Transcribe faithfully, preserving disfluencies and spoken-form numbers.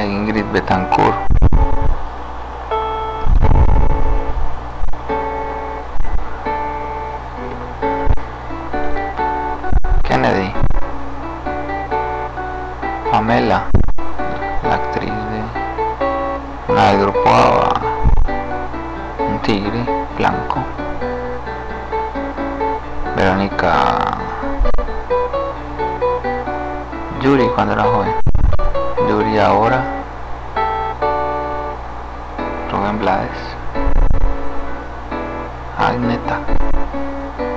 Ingrid Betancourt. Kennedy. Pamela, la actriz de una del grupo ABBA, un tigre blanco. Verónica. Yuri cuando era joven. Yuri ahora. Rubén Blades. Agneta.